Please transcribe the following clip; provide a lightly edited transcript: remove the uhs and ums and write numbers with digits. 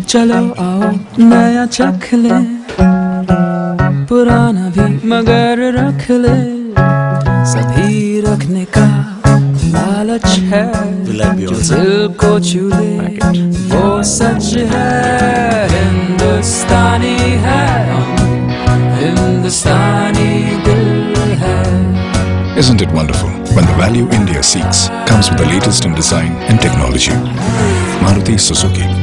चलो आओ नया चख ले, पुराना भी मगर रख ले, सभी रखने का लालच है, जो दिल को छू ले वो सच है। हिंदुस्तानी है हम, हिंदुस्तानी दिल है। Isn't it wonderful when the value India seeks comes with the latest in design and technology? Maruti Suzuki